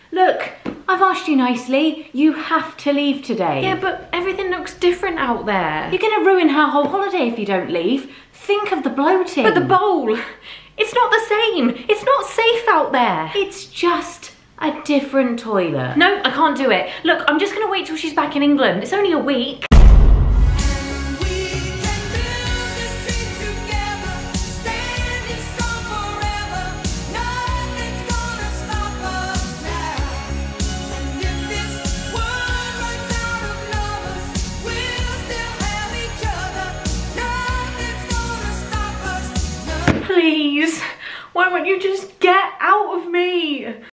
Look, I've asked you nicely. You have to leave today. Yeah, but everything looks different out there. You're gonna ruin our whole holiday if you don't leave. Think of the bloating. But the bowl, it's not the same. It's not safe out there. It's just a different toilet. No, I can't do it. Look, I'm just gonna wait till she's back in England. It's only a week. Please, why won't you just get out of me?